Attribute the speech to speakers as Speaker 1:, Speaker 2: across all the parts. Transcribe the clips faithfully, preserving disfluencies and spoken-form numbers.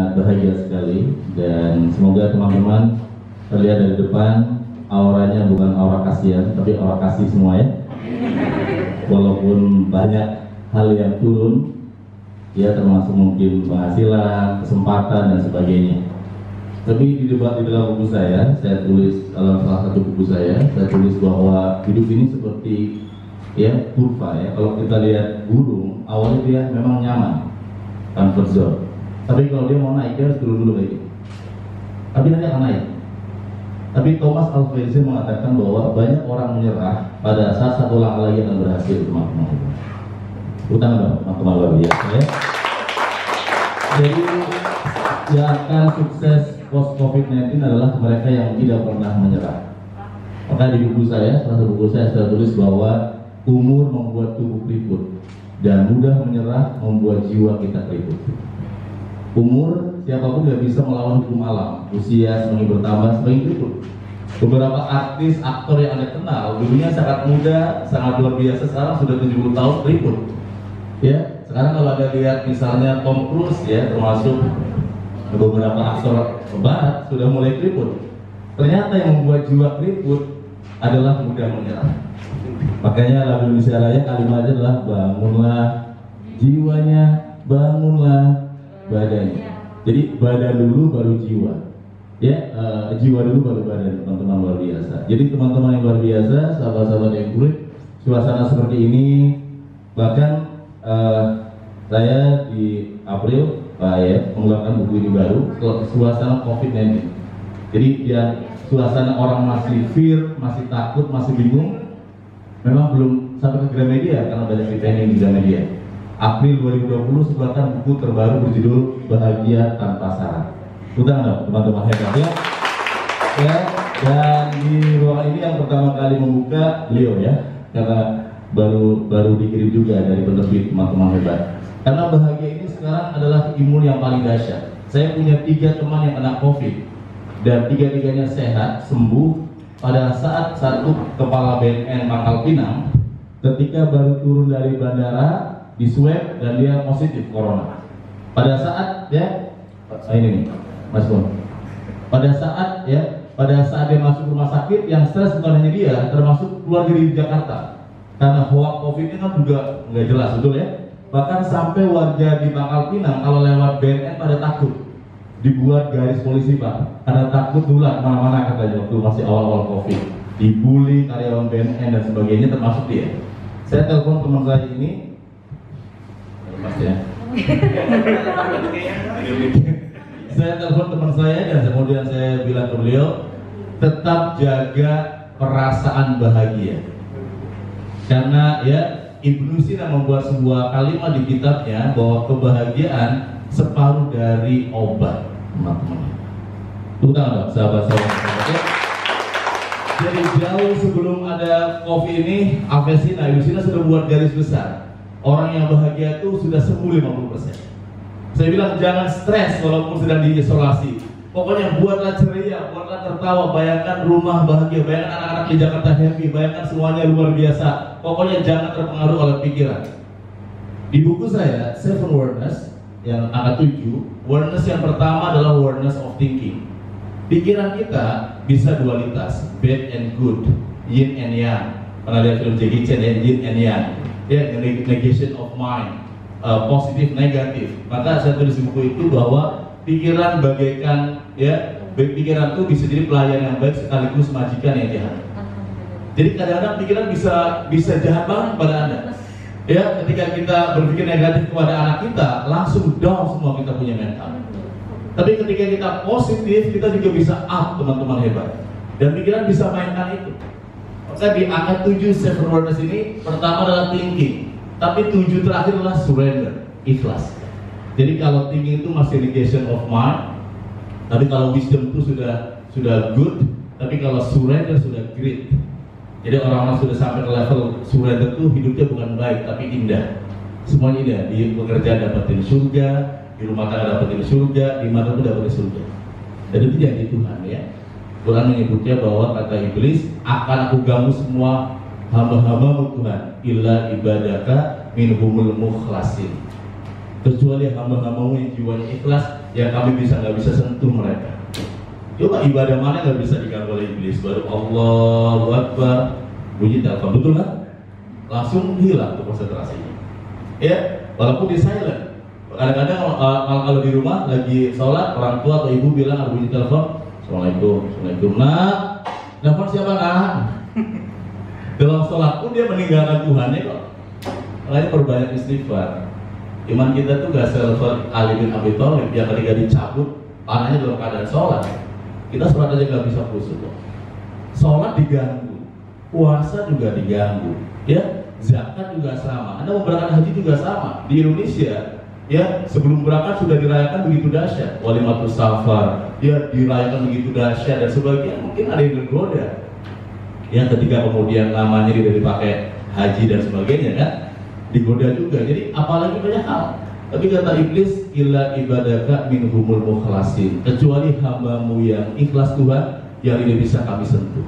Speaker 1: Bahagia sekali, dan semoga teman-teman terlihat dari depan auranya bukan aura kasihan tapi aura kasih semua ya. Walaupun banyak hal yang turun ya, termasuk mungkin penghasilan, kesempatan dan sebagainya, tapi di debat di dalam buku saya saya tulis, dalam salah satu buku saya saya tulis bahwa hidup ini seperti ya kurva ya. Kalau kita lihat gunung, awalnya dia memang nyaman, comfort zone, tapi kalau dia mau naik dia harus turun dulu kayak gitu, tapi nanti akan naik. Tapi Thomas Alva Edison mengatakan bahwa banyak orang menyerah pada saat satu langkah lagi akan berhasil, teman-teman. Utang dong, teman-teman luar biasa ya. Jadi yang akan sukses post covid sembilan belas adalah mereka yang tidak pernah menyerah. Maka di buku saya, salah satu buku saya, saya tulis bahwa umur membuat tubuh keriput dan mudah menyerah membuat jiwa kita keriput. Umur, siapapun tidak bisa melawan hukum alam. Usia semakin bertambah semakin keriput. Beberapa artis, aktor yang Anda kenal dulunya sangat muda, sangat luar biasa, sekarang sudah tujuh puluh tahun keriput. Ya, sekarang kalau Anda lihat misalnya Tom Cruise ya, termasuk beberapa aktor barat sudah mulai keriput. Ternyata yang membuat jiwa keriput adalah mudah menyerah. Makanya lagu Indonesia Raya kalimatnya adalah bangunlah jiwanya, bangunlah badannya. Jadi badan dulu baru jiwa. Ya, uh, jiwa dulu baru badan, teman-teman luar biasa. Jadi teman-teman yang luar biasa, sahabat-sahabat yang kulit, suasana seperti ini, bahkan uh, saya di April Pak ya mengeluarkan buku ini baru, suasana covid sembilan belas. Jadi ya suasana orang masih fear, masih takut, masih bingung. Memang belum sampai ke Gramedia karena banyak training di Gramedia. April dua ribu dua puluh sebarkan buku terbaru berjudul Bahagia Tanpa Syarat. Utang dong teman-teman hebat ya. Ya, dan di ruangan ini yang pertama kali membuka beliau ya, karena baru baru dikirim juga dari penerbit, teman-teman hebat. Karena bahagia ini sekarang adalah imun yang paling dahsyat. Saya punya tiga teman yang kena COVID dan tiga-tiganya sehat, sembuh pada saat satu kepala B N N Pangkal Pinang ketika baru turun dari bandara di swab dan dia positif corona. Pada saat ya, ini nih, Mas Bun. Pada saat ya, pada saat dia masuk rumah sakit, yang stres bukan hanya dia, termasuk keluarga di Jakarta. Karena hoax COVID ini kan juga nggak jelas, betul ya. Bahkan sampai warga di Pangkal Pinang kalau lewat B N N pada takut, dibuat garis polisi Pak, karena takut nular kemana-mana katanya waktu masih awal-awal COVID, dibully karyawan B N N dan sebagainya, termasuk dia. Saya telepon teman saya ini. Mas ya. Saya telepon teman saya dan kemudian saya bilang ke beliau, tetap jaga perasaan bahagia. Karena ya Ibnu Sina membuat sebuah kalimat di kitabnya bahwa kebahagiaan separuh dari obat, teman-teman. Utang dong, sahabat-sahabat. Jadi jauh sebelum ada COVID ini, Avesina, Ibnu Sina sudah buat garis besar. Orang yang bahagia itu sudah sembuh lima puluh persen. Saya bilang jangan stres walaupun sedang diisolasi. Pokoknya buatlah ceria, buatlah tertawa. Bayangkan rumah bahagia, bayangkan anak-anak di Jakarta happy, bayangkan semuanya luar biasa. Pokoknya jangan terpengaruh oleh pikiran. Di buku saya, Seven Awareness, yang angka tujuh, awareness yang pertama adalah awareness of thinking. Pikiran kita bisa dualitas, bad and good, yin and yang. Pernah lihat film Jackie Chan ya, yin and yang. Ya, negation of mind, uh, positif, negatif. Maka saya tulis di buku itu bahwa pikiran bagaikan ya, pikiran itu bisa jadi pelayan yang baik sekaligus majikan yang jahat. Jadi kadang-kadang pikiran bisa bisa jahat banget pada Anda. Ya, ketika kita berpikir negatif kepada anak kita, langsung down semua kita punya mental. Tapi ketika kita positif, kita juga bisa up, teman-teman hebat. Dan pikiran bisa mainkan itu. Maka di angka tujuh Seven Awareness ini, pertama adalah thinking, tapi tujuh terakhir adalah surrender, ikhlas. Jadi kalau thinking itu masih negation of mind, tapi kalau wisdom itu sudah sudah good, tapi kalau surrender sudah great. Jadi orang-orang sudah sampai ke level surrender itu hidupnya bukan baik tapi indah. Semuanya indah, di pekerjaan dapetin surga, di rumah tangga dapetin surga, di mana pun dapetin surga. Dan itu janji Tuhan ya. Quran menyebutnya bahwa kata iblis, akan aku ganggu semua hamba-hambamu Tuhan, illa ibadaka minhumul mukhlasin. Kecuali hamba-hambamu yang jiwanya ikhlas, yang kami bisa nggak bisa sentuh mereka. Coba ibadah mana nggak bisa diganggu oleh iblis? Baru Allahu Akbar, bunyi telepon, betul kan? Langsung hilang tuh konsentrasinya. Ya, walaupun di silent. Kadang-kadang kalau, kalau di rumah lagi sholat, orang tua atau ibu bilang ada bunyi telepon, Assalamualaikum, Assalamualaikum. Nah, telepon siapa nak? Dalam sholat pun dia meninggalkan Tuhannya kok. Makanya perbanyak istighfar. Iman kita tuh gak selevel Ali bin Abi Thalib yang ketika dicabut tangannya dalam keadaan sholat. Kita sholat aja gak bisa khusyuk kok. Sholat diganggu, puasa juga diganggu, ya, zakat juga sama. Anda mau berangkat haji juga sama. Di Indonesia, ya, sebelum berangkat sudah dirayakan begitu dahsyat, walimatus safar, ya, dirayakan begitu dahsyat, dan sebagian mungkin ada yang tergoda. Ya, ketika kemudian namanya tidak dipakai haji dan sebagainya kan, digoda juga. Jadi apalagi banyak hal. Tapi kata iblis, illa ibadaka minhumul mukhlasin, kecuali hambamu yang ikhlas Tuhan yang tidak bisa kami sentuh.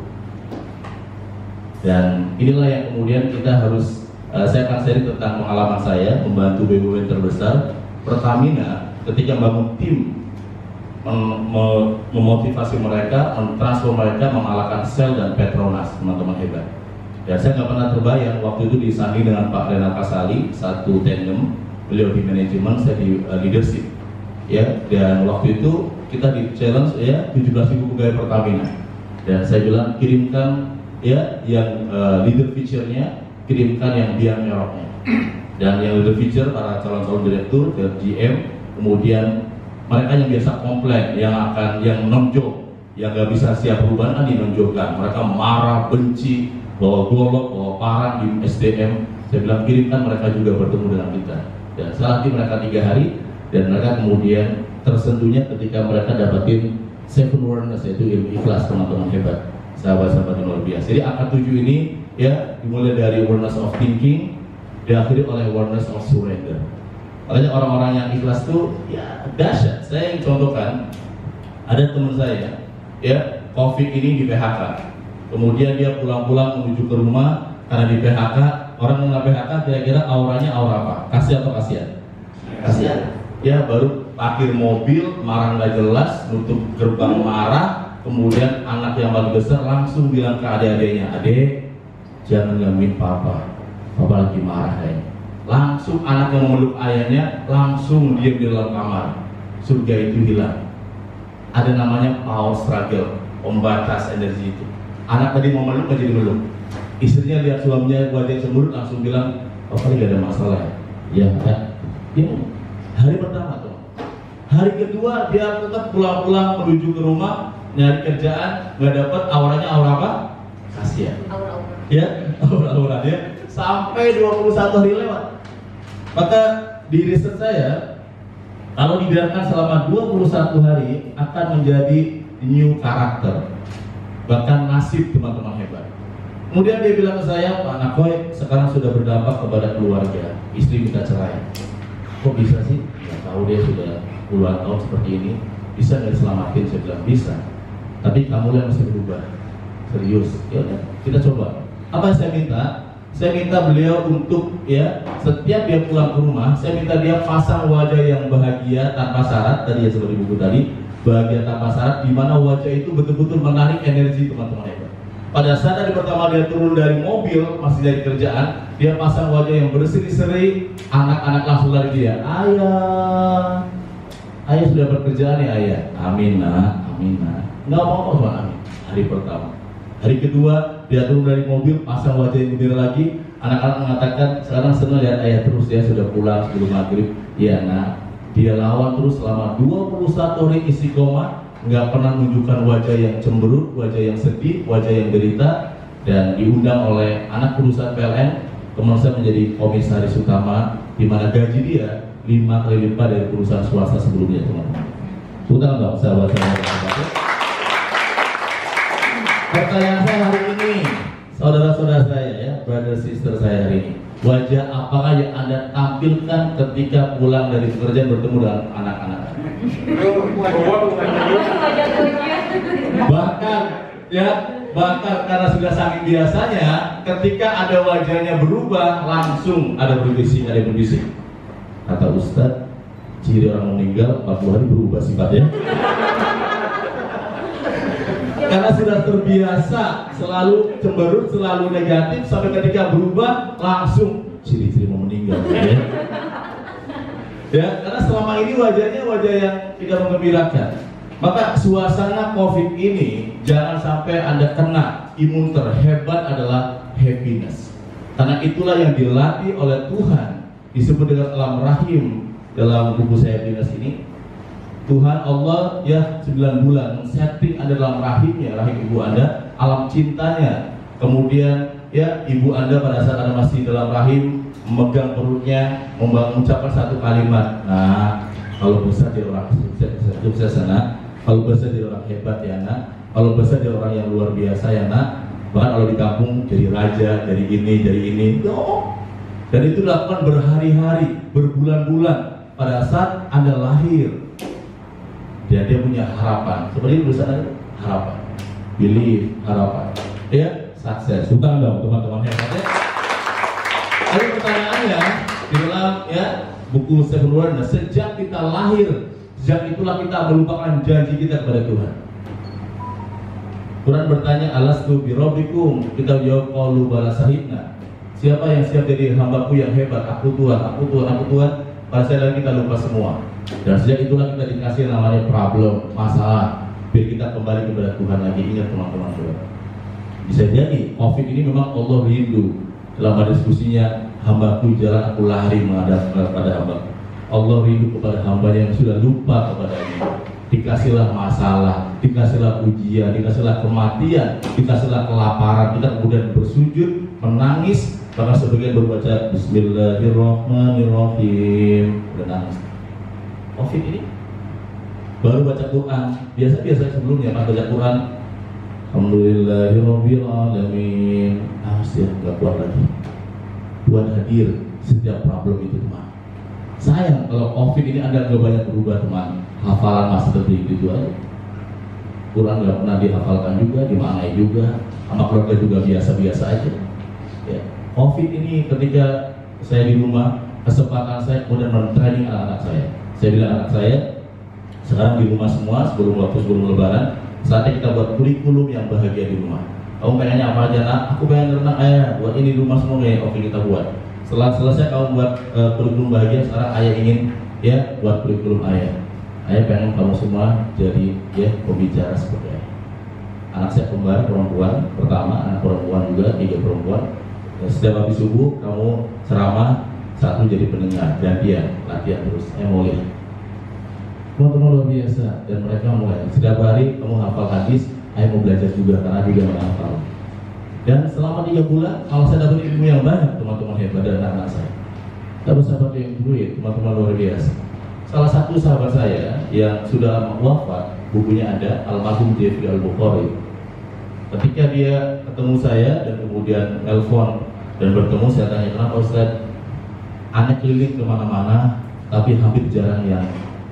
Speaker 1: Dan inilah yang kemudian kita harus, uh, saya akan sharing tentang pengalaman saya membantu B U M N terbesar Pertamina ketika membangun tim mem mem memotivasi mereka, mentransfer mereka mengalahkan Shell dan Petronas, teman-teman hebat. Dan saya nggak pernah terbayang waktu itu disanding dengan Pak Renal Kasali, satu tandem, beliau di manajemen, saya di uh, leadership, ya. Dan waktu itu kita di challenge, ya, tujuh belas ribu pegawai Pertamina. Dan saya bilang kirimkan, ya, yang uh, leader feature-nya, kirimkan yang biang meroknya. Dan yang leader feature para calon-calon direktur dan G M, kemudian mereka yang biasa komplain, yang akan yang nonjok, yang nggak bisa siap perubahan kan dinonjokkan. Mereka marah, benci, bawa golok, bawa parang di S D M. Saya bilang kirimkan mereka juga bertemu dengan kita. Dan setelah mereka tiga hari, dan mereka kemudian tersentuhnya ketika mereka dapatin seven awareness, yaitu ilmu ikhlas, teman-teman hebat, sahabat-sahabat yang luar biasa. Jadi angka tujuh ini, ya, dimulai dari awareness of thinking, diakhiri oleh awareness of surrender. Makanya orang-orang yang ikhlas tuh, ya, dahsyat. Saya yang contohkan, ada teman saya, ya, COVID ini di P H K. Kemudian dia pulang-pulang menuju ke rumah karena di P H K. Orang yang P H K kira-kira auranya aura apa? Kasih atau kasihan? Kasihan. Ya, baru parkir mobil, marah nggak jelas, nutup gerbang marah. Kemudian anak yang paling besar langsung bilang ke adik-adiknya, adek, jangan gangguin papa, papa lagi marah kayaknya. Langsung anak yang memeluk ayahnya langsung diam di dalam kamar. Surga itu hilang. Ada namanya power struggle, pembatas energi itu. Anak tadi mau meluk, jadi meluk. Istrinya lihat suaminya wajah cemberut, langsung bilang, papa ini gak ada masalah ya? Ya, ya. Hari pertama tuh. Hari kedua dia tetap pulang-pulang menuju ke rumah, nyari kerjaan, nggak dapat, auranya aura apa? Kasihan. Aura-aura. Ya, aura-aura ya. Sampai dua puluh satu hari lewat. Maka di riset saya, kalau dibiarkan selama dua puluh satu hari akan menjadi new karakter, bahkan nasib, teman-teman hebat. Kemudian dia bilang ke saya, Pak Nakoy sekarang sudah berdampak kepada keluarga, istri minta cerai. Kok bisa sih? Nggak tahu, dia sudah puluhan tahun seperti ini. Bisa nggak diselamatin? Saya bilang bisa. Tapi kamu yang mesti berubah. Serius. Ya udah, kita coba. Apa yang saya minta? Saya minta beliau untuk, ya, setiap dia pulang ke rumah, saya minta dia pasang wajah yang bahagia tanpa syarat. Tadi ya seperti buku tadi, bahagia tanpa syarat, di mana wajah itu betul-betul menarik energi teman-teman hebat. Pada saat tadi pertama dia turun dari mobil, masih dari kerjaan, dia pasang wajah yang berseri-seri, anak-anak langsung lari dia, ayah, ayah sudah bekerjaan ya ayah, amin nak, amin nak, nggak apa-apa soal amin. Hari pertama. Hari kedua, dia turun dari mobil, pasang wajah yang gembira lagi. Anak-anak mengatakan, sekarang senang lihat ayah terus, dia sudah pulang sebelum maghrib. Iya nak, dia lawan terus selama dua puluh satu hari istiqomah, nggak pernah menunjukkan wajah yang cemberut, wajah yang sedih, wajah yang derita. Dan diundang oleh anak perusahaan P L N, kemudian saya menjadi komisaris utama, di mana gaji dia lima kali lipat dari perusahaan swasta sebelumnya, teman-teman. Sudah nggak, sahabat-sahabat? Pertanyaan saya hari ini, saudara-saudara saya, ya, brother sister saya hari ini, wajah apakah yang Anda tampilkan ketika pulang dari pekerjaan bertemu dengan anak-anak? Bahkan, ya, bahkan karena sudah saking biasanya, ketika ada wajahnya berubah, langsung ada berbisik, ada berbisik. Kata Ustadz, ciri orang meninggal empat puluh hari berubah sifatnya. Karena sudah terbiasa selalu cemberut, selalu negatif, sampai ketika berubah langsung ciri-ciri mau meninggal. Ya. Ya, karena selama ini wajahnya wajah yang tidak menggembirakan. Maka suasana COVID ini jangan sampai Anda kena. Imun terhebat adalah happiness. Karena itulah yang dilatih oleh Tuhan, disebut dengan alam rahim dalam buku saya happiness ini. Tuhan Allah ya sembilan bulan men-setting Anda dalam rahimnya, rahim ibu Anda, alam cintanya. Kemudian ya ibu Anda pada saat Anda masih dalam rahim memegang perutnya, mengucapkan satu kalimat. Nah, kalau besar dia orang sukses sana, kalau besar dia orang hebat ya nak, kalau besar dia orang yang luar biasa ya nak. Bahkan kalau di kampung jadi raja, jadi ini, jadi ini. Oh. Dan itu dilakukan berhari-hari, berbulan-bulan pada saat Anda lahir. Dan dia punya harapan. Seperti itu tulisan harapan, belief, harapan. Ya, sukses. Hutang dong teman-teman hebat ya. Ada pertanyaannya di dalam ya buku Seven Wonders, sejak kita lahir, sejak itulah kita melupakan janji kita kepada Tuhan. Quran bertanya, alastu birabbikum, kita jawab qalu bala sahidna. Siapa yang siap jadi hambaku yang hebat? Aku Tuhan, aku Tuhan, aku Tuhan. Pada saat kita lupa semua. Dan sejak itulah kita dikasih namanya problem, masalah, biar kita kembali kepada Tuhan lagi. Ingat teman-teman saudara. Bisa jadi COVID ini memang Allah rindu. Dalam diskusinya, hambaku jalan aku lari menghadap kepada hamba. Allah rindu kepada hamba yang sudah lupa kepadanya. Dikasihlah masalah, dikasihlah ujian, dikasihlah kematian, dikasihlah kelaparan, kita kemudian bersujud, menangis, bahkan sebagian berbaca Bismillahirrahmanirrahim, udah nangis. COVID ini baru baca Quran, biasa-biasa sebelumnya pas baca Quran, Alhamdulillahirabbil alamin, nangis ya, nggak kuat lagi. Tuhan hadir setiap problem itu teman. Sayang kalau COVID ini Anda nggak banyak berubah teman. Hafalan masih seperti itu aja. Quran nggak pernah dihafalkan juga, dimaknai juga, sama keluarga juga biasa-biasa aja. Ya. COVID ini ketika saya di rumah, kesempatan saya kemudian men-training anak-anak saya. Saya bilang anak saya, sekarang di rumah semua sebelum waktu sebelum Lebaran, saatnya kita buat kurikulum yang bahagia di rumah. Kamu pengennya apa aja nak? Aku pengen renang ayah, buat ini di rumah semua kayak oke kita buat. Setelah selesai kamu buat uh, kurikulum bahagia, sekarang ayah ingin ya buat kurikulum ayah. Ayah pengen kamu semua jadi ya pembicara seperti ayah. Anak saya kembar perempuan, pertama anak perempuan juga, tiga perempuan. Ya, setiap habis subuh kamu ceramah, satu jadi pendengar, gantian, latihan terus. Saya mau lihat. Teman-teman luar biasa, dan mereka mulai setiap hari kamu hafal hadis, ayah mau belajar juga karena juga menghafal. Dan selama tiga bulan, kalau saya dapat ilmu yang banyak, teman-teman hebat dan anak-anak saya. Dapat sahabat yang duit, teman-teman luar biasa. Salah satu sahabat saya yang sudah wafat, bukunya ada, almarhum Jeffrey Al-Bukhari. Ketika dia ketemu saya dan kemudian nelfon dan bertemu, saya tanya, kenapa Ustaz? Aneh keliling kemana-mana, tapi hampir jarang yang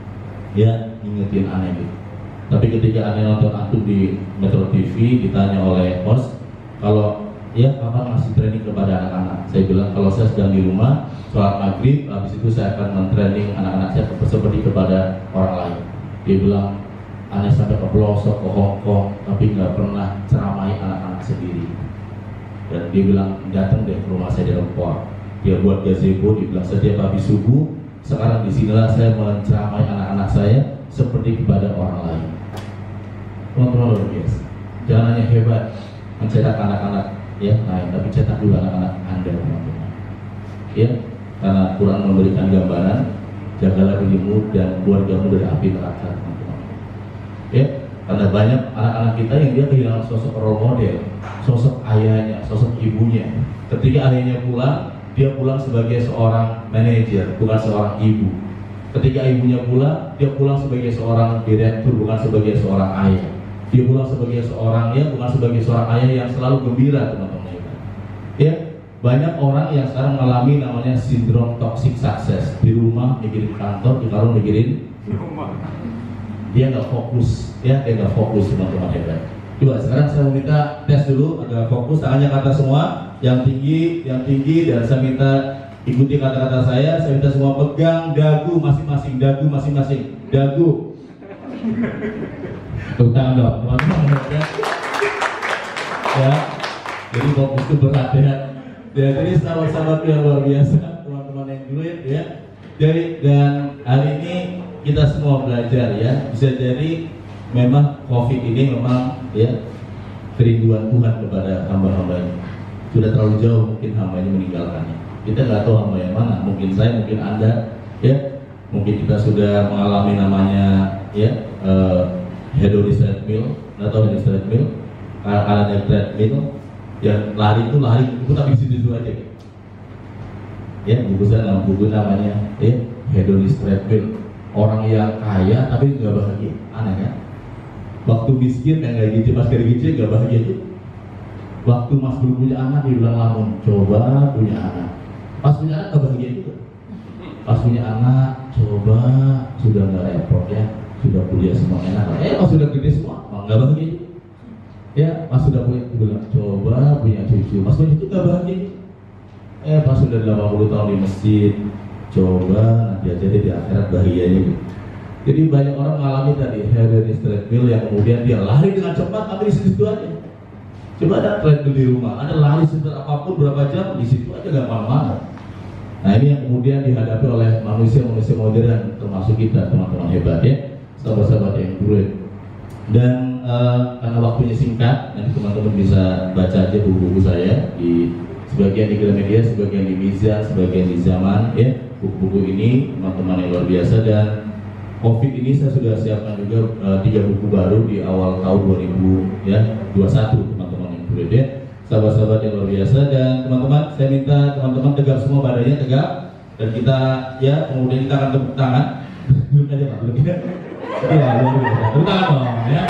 Speaker 1: ya ngingetin aneh gitu. Tapi ketika aneh nonton antum di Metro T V, ditanya oleh host, kalau ya kapan masih training kepada anak-anak? Saya bilang kalau saya sedang di rumah, sholat maghrib, habis itu saya akan men-training anak-anak saya seperti kepada orang lain. Dia bilang, aneh sampai ke pelosok, ke Hongkong, tapi nggak pernah ceramahi anak-anak sendiri. Dan dia bilang, datang deh ke rumah saya di Lempor. Dia buat gazebo, dia bilang setiap habis subuh, sekarang disinilah saya menceramai anak-anak saya seperti kepada orang lain. Teman-teman luar biasa. Jangan hanya hebat mencetak anak-anak ya lain, tapi cetak juga anak-anak Anda teman-teman. Ya, karena Quran memberikan gambaran, jagalah dirimu dan keluargamu dari api neraka teman-teman. Ya, karena banyak anak-anak kita yang dia kehilangan sosok role model, sosok ayahnya, sosok ibunya. Ketika ayahnya pulang, dia pulang sebagai seorang manajer, bukan seorang ibu. Ketika ibunya pulang, dia pulang sebagai seorang direktur, bukan sebagai seorang ayah. Dia pulang sebagai seorang ya, bukan sebagai seorang ayah yang selalu gembira, teman-teman. Ya, banyak orang yang sekarang mengalami namanya sindrom toxic success. Di rumah mikirin kantor, di kantor mikirin rumah. Dia nggak fokus, ya, dia nggak fokus, teman-teman hebat. Coba sekarang saya minta tes dulu, agak fokus, tangannya ke atas semua, yang tinggi, yang tinggi, dan saya minta ikuti kata-kata saya. Saya minta semua pegang dagu masing-masing, dagu masing-masing, dagu. Tepuk tangan dong, teman-teman. Ya. Ya, jadi fokus itu berat ya. Ya, jadi sahabat-sahabat yang luar biasa, teman-teman yang duit ya. Jadi dan hari ini kita semua belajar ya. Bisa jadi memang COVID ini memang ya kerinduan Tuhan kepada hamba-hambanya. Sudah terlalu jauh mungkin hambanya meninggalkannya. Kita nggak tahu hamba yang mana. Mungkin saya, mungkin Anda, ya. Mungkin kita sudah mengalami namanya ya uh, hedonic treadmill, nggak tahu hedonic treadmill. Karena ada treadmill yang lari itu lari itu tapi di situ aja. Ya, buku saya nama buku namanya ya hedonic treadmill. Orang yang kaya tapi nggak bahagia, aneh kan? Waktu miskin yang nggak gitu, pas kaya gitu nggak bahagia itu. Waktu mas belum punya anak dibilang lamun, coba punya anak. Pas punya anak nggak bahagia juga. Pas punya anak, coba sudah nggak repot ya, sudah kuliah semua enak. Eh, pas sudah gede semua, nggak bahagia juga. Ya, pas sudah punya, bilang coba punya cucu. Pas punya cucu nggak bahagia. Eh, pas sudah delapan puluh tahun di masjid, coba nanti aja deh di akhirat bahagianya gitu. Jadi banyak orang mengalami tadi hedonic treadmill yang kemudian dia lari dengan cepat tapi di situ aja. Coba ada treadmill di rumah, ada lari sebentar apapun berapa jam di situ aja gak mana-mana. Nah ini yang kemudian dihadapi oleh manusia-manusia modern termasuk kita teman-teman hebat ya, sahabat-sahabat yang dulu. Dan uh, karena waktunya singkat, nanti teman-teman bisa baca aja buku-buku saya di sebagian di Gramedia, sebagian di Mizan, sebagian di Zaman ya. Buku-buku ini teman-teman yang luar biasa. Dan COVID ini saya sudah siapkan juga uh, tiga buku baru di awal tahun dua ribu dua puluh satu teman-teman yang boleh ya, sahabat-sahabat yang luar biasa. Dan teman-teman saya minta teman-teman tegap semua badannya tegap dan kita ya kemudian kita akan tepuk tangan. Belum aja Pak, belum ya. Iya luar biasa. Tepuk tangan dong ya.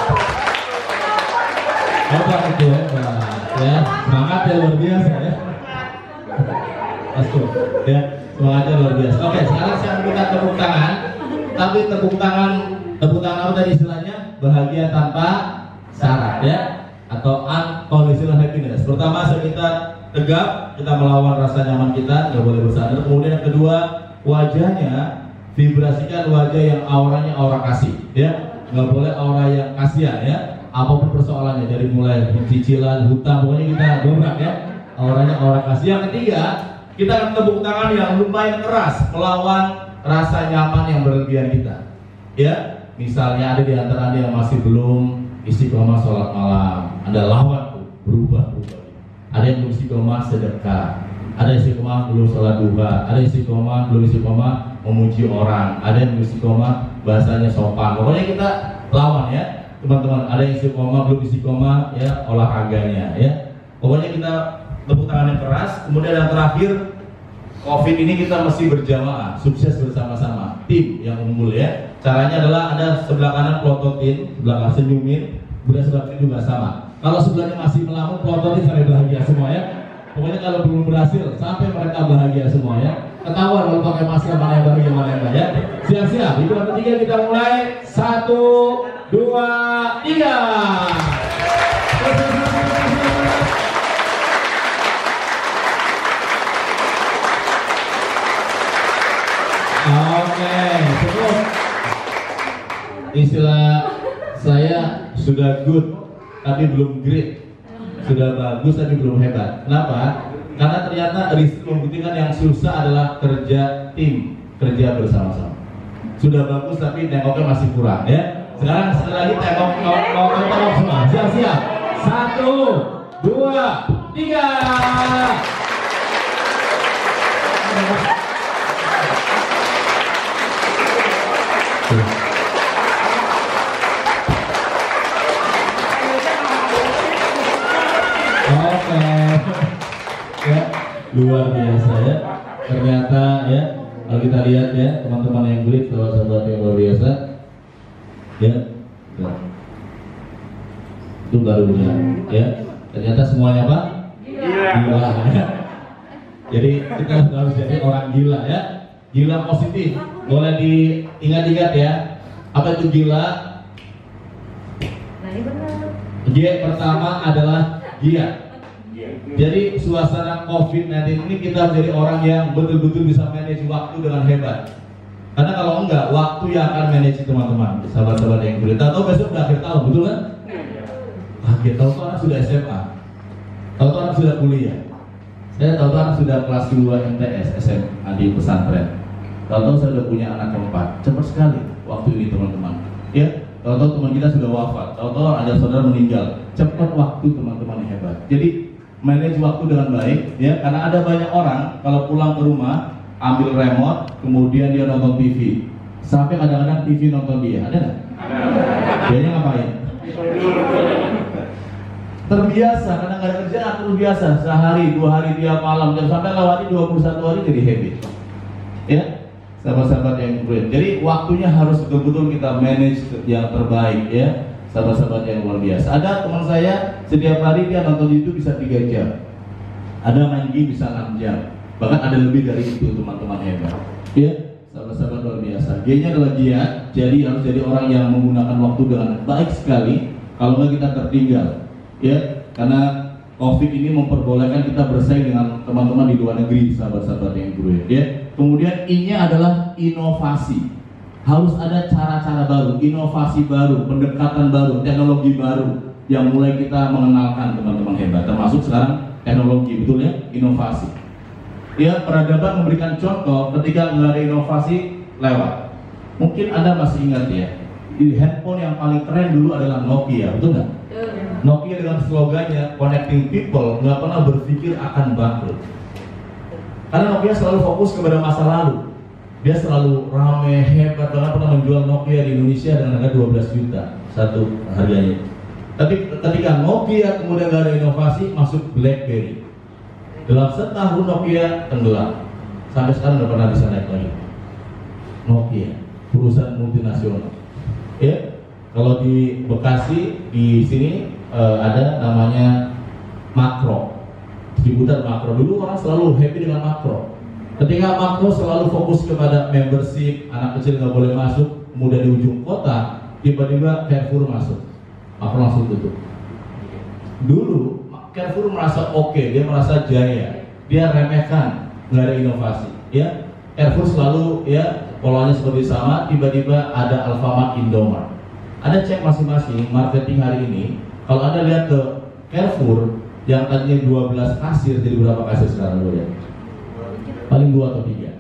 Speaker 1: Hebat itu hebat ya, semangat ya luar biasa ya. Masuk ya, semangatnya luar biasa. Oke, sekarang saya minta tepuk tangan. Tapi tepuk tangan, tepuk tangan apa tadi istilahnya? Bahagia tanpa syarat ya, atau unconditional happiness. Pertama saya minta tegap, kita melawan rasa nyaman kita, nggak boleh bersandar. Kemudian yang kedua, wajahnya vibrasikan wajah yang auranya aura kasih, ya, nggak boleh aura yang kasihan ya. Apapun persoalannya, dari mulai cicilan, hutang, pokoknya kita dobrak ya. Auranya aura kasih. Yang ketiga, kita akan tepuk tangan yang lumayan keras melawan rasa nyaman yang berlebihan kita, ya. Misalnya ada di antara anda yang masih belum istiqomah sholat malam, anda lawan tuh, berubah berubah. Ada yang belum istiqomah sedekah, ada yang istiqomah belum sholat duha, ada yang istiqomah belum istiqomah memuji orang, ada yang belum istiqomah bahasanya sopan. Pokoknya kita lawan ya, teman-teman. Ada yang istiqomah belum istiqomah ya olahraganya ya. Pokoknya kita tepuk tangan yang keras. Kemudian yang terakhir, COVID ini kita mesti berjamaah, sukses bersama-sama, tim yang unggul ya. Caranya adalah ada sebelah kanan pelototin, sebelah kanan senyumin, kemudian sebelah kiri juga sama. Kalau sebelahnya masih melamun, pelototin sampai bahagia semua ya. Pokoknya kalau belum berhasil, sampai mereka bahagia semua ya. Ketahuan kalau pakai masker mana yang bahagia mana yang enggak ya. Siap-siap, hitungan ketiga kita mulai. Satu, dua, tiga. Oke, cukup. Istilah saya sudah good tapi belum great, sudah bagus tapi belum hebat. Kenapa? Karena ternyata riset membuktikan yang susah adalah kerja tim, kerja bersama-sama. Sudah bagus tapi tengoknya masih kurang ya. Sekarang sekali lagi tengok, tengok, tengok semua. Siap-siap. Satu, dua, tiga. Oke, ya luar biasa ya. Ternyata ya kalau kita lihat ya teman-teman yang beli, sahabat-sahabat yang luar biasa, ya, ya. Itu barunya ya. Ternyata semuanya apa? Gila. Gila ya. Jadi kita harus jadi orang gila ya. Gila positif. Boleh diingat-ingat ya. Apa itu gila? Nah, ini benar. G pertama adalah giat. Jadi suasana covid sembilan belas ini kita jadi orang yang betul-betul bisa manage waktu dengan hebat. Karena kalau enggak, waktu yang akan manage teman-teman, sahabat-sahabat yang boleh. Tahu besok udah akhir tahun, betul kan? Akhir tahun tuh anak sudah S M A, tahu tuh anak sudah kuliah. Saya tahu tuh anak sudah kelas dua M T S, S M A di pesantren. Tahu-tahu saya sudah punya anak keempat. Cepat sekali waktu ini teman-teman. Ya, tahu-tahu teman kita sudah wafat. Tahu-tahu ada saudara meninggal. Cepat waktu teman-teman yang hebat. Jadi manage waktu dengan baik, ya. Karena ada banyak orang kalau pulang ke rumah ambil remote, kemudian dia nonton T V. Sampai kadang-kadang T V nonton dia, ada nggak? Dianya ngapain? Terbiasa, kadang nggak ada kerjaan, terbiasa. Sehari, dua hari, tiap malam, dan sampai lewati dua puluh satu hari jadi habit. Ya, sahabat-sahabat yang keren. Jadi waktunya harus betul-betul kita manage yang terbaik, ya. Sahabat-sahabat yang luar biasa. Ada teman saya setiap hari dia nonton YouTube bisa tiga jam. Ada main game bisa enam jam. Bahkan ada lebih dari itu teman-teman hebat. Ya, sahabat-sahabat luar biasa. G-nya adalah giat. Jadi harus jadi orang yang menggunakan waktu dengan baik sekali. Kalau nggak kita tertinggal. Ya, karena COVID ini memperbolehkan kita bersaing dengan teman-teman di luar negeri, sahabat-sahabat yang keren. Ya. Kemudian I-nya adalah inovasi. Harus ada cara-cara baru, inovasi baru, pendekatan baru, teknologi baru yang mulai kita mengenalkan teman-teman hebat. Termasuk sekarang teknologi, betul ya, inovasi. Ya, peradaban memberikan contoh ketika nggak ada inovasi lewat. Mungkin Anda masih ingat ya, di handphone yang paling keren dulu adalah Nokia, betul nggak? Nokia dengan slogannya connecting people nggak pernah berpikir akan bangkrut. Karena Nokia selalu fokus kepada masa lalu. Dia selalu rame, hebat, bahkan pernah menjual Nokia di Indonesia dengan harga dua belas juta satu harganya. Tapi ketika Nokia kemudian nggak ada inovasi, masuk BlackBerry. Dalam setahun Nokia tenggelam. Sampai sekarang nggak pernah bisa naik lagi. Nokia, perusahaan multinasional. Ya, kalau di Bekasi di sini eh, ada namanya Makro, distributor Makro. Dulu orang selalu happy dengan Makro. Ketika Makro selalu fokus kepada membership, anak kecil nggak boleh masuk, kemudian di ujung kota tiba-tiba Carrefour masuk, Makro langsung tutup. Dulu Carrefour merasa oke, okay, dia merasa jaya, dia remehkan, nggak ada inovasi. Ya, Carrefour selalu ya polanya seperti sama. Tiba-tiba ada Alfamart, Indomart. Ada cek masing-masing marketing hari ini. Kalau Anda lihat ke Carrefour yang tadinya dua belas kasir jadi berapa kasir sekarang lo lihat? Paling dua atau tiga.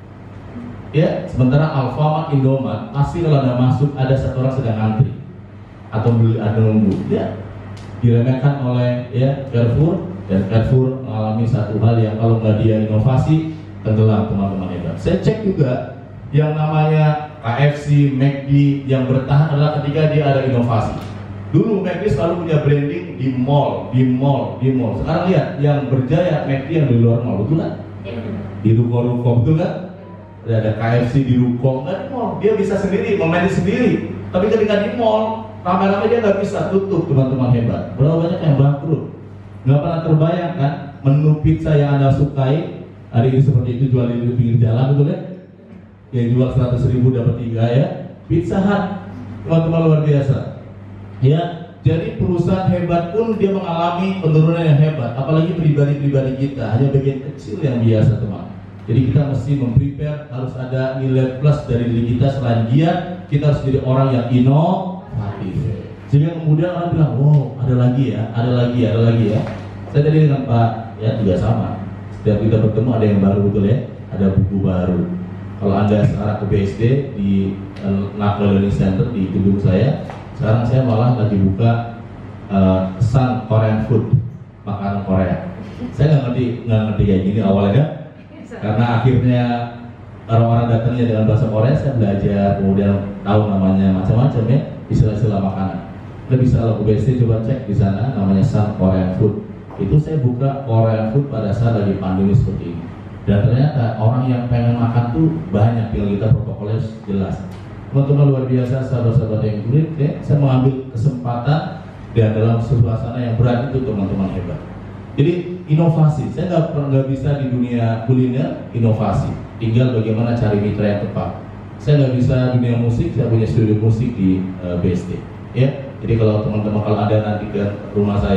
Speaker 1: Ya, sementara Alfamart, Indomart pasti kalau Anda masuk ada satu orang sedang antri atau beli ada nunggu. Ya, diremehkan oleh ya Carrefour, dan Carrefour mengalami satu hal yang kalau nggak dia inovasi tenggelam teman-teman hebat. Saya cek juga yang namanya K F C, McD yang bertahan adalah ketika dia ada inovasi. Dulu McD selalu punya branding di mall, di mall, di mall. Sekarang lihat yang berjaya McD yang di luar mall, betul kan? Di ruko-ruko, betul kan? Ada K F C di ruko, nggak di mall. Dia bisa sendiri, memanage sendiri. Tapi ketika di mall, rame-rame dia nggak bisa tutup teman-teman hebat. Berapa banyak yang bangkrut? Nggak pernah terbayangkan menu pizza yang Anda sukai hari ini seperti itu jual di pinggir jalan, betul ya? Yang jual seratus ribu dapat tiga ya. Pizza Hut, teman-teman luar biasa. Ya, jadi perusahaan hebat pun dia mengalami penurunan yang hebat. Apalagi pribadi-pribadi kita, hanya bagian kecil yang biasa teman. Jadi kita mesti memprepare, harus ada nilai plus dari diri kita. Selain dia, kita harus jadi orang yang inovatif. Sehingga kemudian orang bilang, wow, ada lagi ya, ada lagi ya, ada lagi ya. Saya tadi dengan Pak, ya juga sama. Setiap kita bertemu ada yang baru, betul ya, ada buku baru. Kalau Anda sekarang ke B S D di National Learning Center di gedung saya, sekarang saya malah lagi buka uh, Sun Korean Food, makanan Korea. Saya nggak ngerti nggak ngerti kayak gini awalnya, karena akhirnya orang-orang datangnya dengan bahasa Korea, saya belajar, kemudian tahu namanya macam-macam ya, istilah-istilah makanan. Anda bisa kalau ke B S D coba cek di sana, namanya Sun Korean Food. Itu saya buka Korean Food pada saat lagi pandemi seperti ini. Dan ternyata orang yang pengen makan tuh banyak, tinggal kita protokolnya jelas. Teman-teman luar biasa, sahabat-sahabat yang kulit, ya, saya mengambil kesempatan dan dalam suasana yang berat itu teman-teman hebat. Jadi inovasi, saya nggak nggak bisa di dunia kuliner inovasi. Tinggal bagaimana cari mitra yang tepat. Saya nggak bisa dunia musik, saya punya studio musik di uh, B S D. Ya, jadi kalau teman-teman kalau ada nanti ke rumah saya,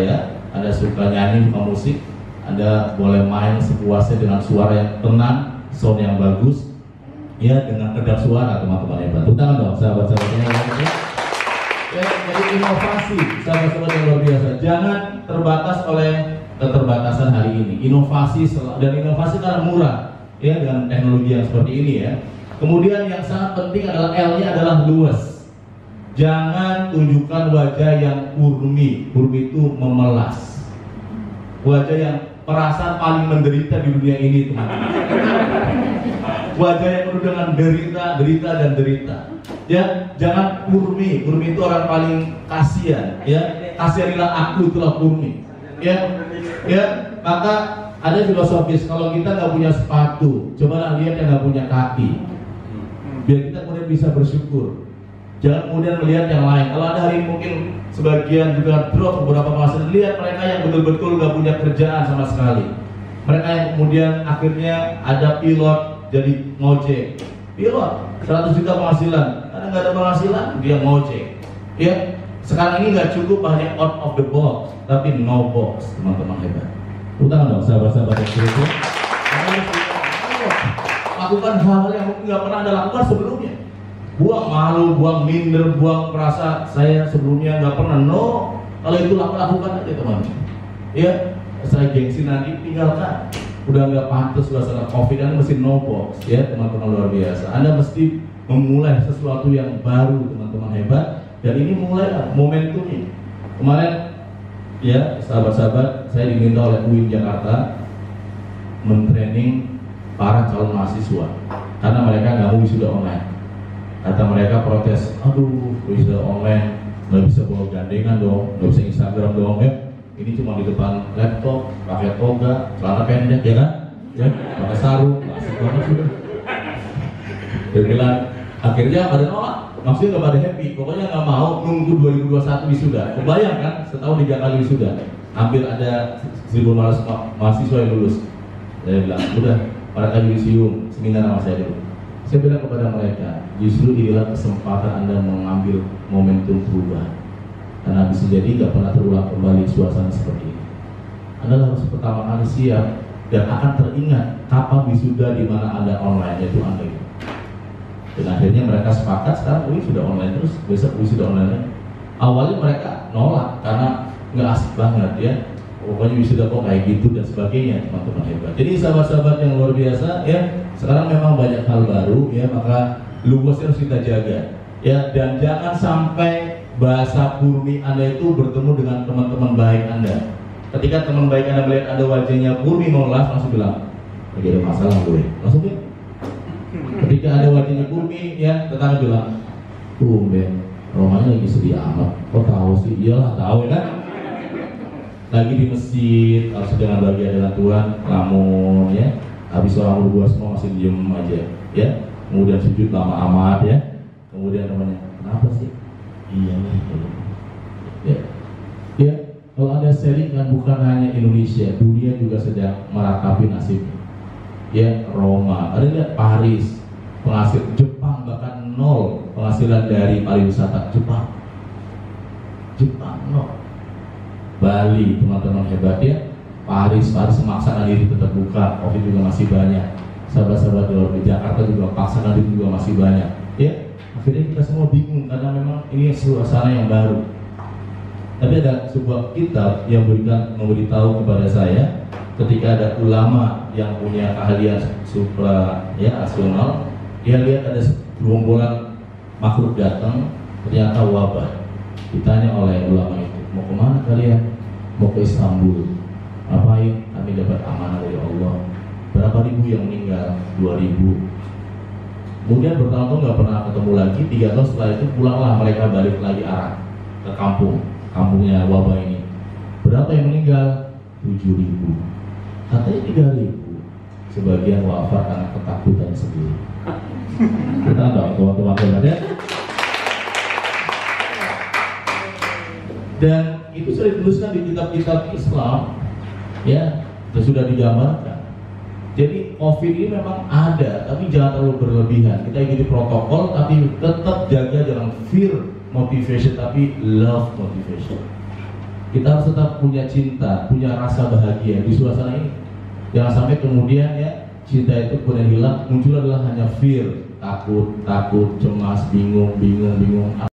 Speaker 1: Anda suka nyanyi, suka musik, Anda boleh main sepuasnya dengan suara yang tenang, sound yang bagus, ya, dengan kedap suara, teman-teman hebat. Tepuk tangan dong, sahabat-sahabatnya. Ya, jadi inovasi, sahabat-sahabat yang luar biasa. Jangan terbatas oleh keterbatasan hari ini. Inovasi dan inovasi karena murah, ya, dengan teknologi yang seperti ini, ya. Kemudian yang sangat penting adalah L-nya adalah luas. Jangan tunjukkan wajah yang kurmi. Kurmi itu memelas. Wajah yang perasaan paling menderita di dunia ini, teman-teman. Wajah yang penuh dengan derita, derita dan derita. Ya, jangan kurmi. Kurmi itu orang paling kasihan. Ya, kasihanilah aku, itulah kurmi. Ya, ya. Maka ada filosofis, kalau kita nggak punya sepatu, cobalah lihat yang nggak punya kaki. Biar kita kemudian bisa bersyukur. Jangan kemudian melihat yang lain. Kalau ada hari mungkin sebagian juga drop beberapa penghasilan, lihat mereka yang betul-betul nggak punya kerjaan sama sekali. Mereka yang kemudian akhirnya ada pilot jadi ngojek. Pilot seratus juta penghasilan, karena nggak ada penghasilan dia ngojek. Ya, sekarang ini nggak cukup hanya out of the box, tapi no box, teman-teman hebat. Utang dong sahabat-sahabat yang itu. Lakukan hal-hal yang mungkin nggak pernah Anda lakukan sebelumnya. Buang malu, buang minder, buang merasa saya sebelumnya nggak pernah. No, kalau itu lakukan aja teman-teman. Ya, saya gengsi nanti tinggalkan. Udah nggak pantas suasana COVID, Anda mesti no box, ya teman-teman luar biasa. Anda mesti memulai sesuatu yang baru, teman-teman hebat. Dan ini mulai momentumnya. Kemarin, ya sahabat-sahabat, saya diminta oleh U I N Jakarta mentraining para calon mahasiswa karena mereka nggak mau wisuda online. Kata mereka protes, aduh wisuda online nggak bisa bawa gandengan dong, nggak bisa Instagram dong, ya ini cuma di depan laptop, pakai toga, celana pendek, ya kan, ya pakai sarung, asik banget sudah. Dia bilang, akhirnya pada nolak, maksudnya nggak pada happy, pokoknya nggak mau nunggu dua ribu dua puluh satu wisuda. Kebayang kan, setahun tiga kali wisuda, hampir ada seribu lima ratus mahasiswa yang lulus. Saya bilang, udah pada kali yudisium, seminar sama saya dulu. Saya bilang kepada mereka, justru inilah kesempatan Anda mengambil momentum perubahan. Karena bisa jadi nggak pernah terulang kembali suasana seperti ini. Anda harus pertama kali siap dan akan teringat kapan wisuda di mana Anda online, yaitu Anda itu. Dan akhirnya mereka sepakat sekarang wih sudah online terus, besok wisuda online. Awalnya mereka nolak karena nggak asik banget ya. Pokoknya wisuda kok kayak gitu dan sebagainya, teman-teman hebat. Jadi sahabat-sahabat yang luar biasa ya, sekarang memang banyak hal baru ya, maka luasnya harus kita jaga ya, dan jangan sampai bahasa kurmi Anda itu bertemu dengan teman-teman baik Anda. Ketika teman baik Anda melihat Anda wajahnya kurmi melas, langsung bilang lagi ada masalah gue, langsung ya. Ketika ada wajahnya kurmi ya, tetangga bilang tuh Ben, Romanya lagi sedih amat. Kok tahu sih? Iyalah tahu ya kan. Lagi di masjid, harus dengan bahagia dengan Tuhan, lamun ya, habis orang berdua semua masih diem aja, ya. Kemudian sujud lama amat ya. Kemudian namanya, kenapa sih? Iya nih, ya. Ya, kalau Anda sharing kan bukan hanya Indonesia, dunia juga sedang meratapi nasibnya. Ya, Roma, ada lihat Paris, penghasil Jepang bahkan nol penghasilan dari pariwisata Jepang. Jepang nol. Bali, teman-teman hebat ya. Paris, Paris memaksakan diri tetap buka, Covid juga masih banyak. Sahabat-sahabat di luar Jakarta juga paksakan diri juga masih banyak. Ya, akhirnya kita semua bingung karena memang ini suasana yang baru. Tapi ada sebuah kitab yang berikan memberitahu kepada saya, ketika ada ulama yang punya keahlian supra ya rasional, dia lihat ada gerombolan makhluk datang, ternyata wabah. Ditanya oleh ulama itu, mau kemana kalian? Mau ke Istanbul. Ngapain? Kami dapat amanah dari Allah. Berapa ribu yang meninggal? Dua ribu. Kemudian bertahun-tahun nggak pernah ketemu lagi. Tiga tahun setelah itu pulanglah mereka balik lagi arah ke kampung, kampungnya wabah ini. Berapa yang meninggal? Tujuh ribu. Katanya tiga ribu. Sebagian wafat karena ketakutan sendiri. Kita tahu teman-teman ya. Dan itu sudah dituliskan di kitab-kitab Islam, ya, itu sudah digambarkan. Jadi COVID ini memang ada, tapi jangan terlalu berlebihan. Kita ikuti protokol, tapi tetap jaga jangan fear motivation, tapi love motivation. kita harus tetap punya cinta, punya rasa bahagia di suasana ini. Jangan sampai kemudian ya cinta itu kemudian hilang, muncul adalah hanya fear, takut, takut, cemas, bingung, bingung, bingung.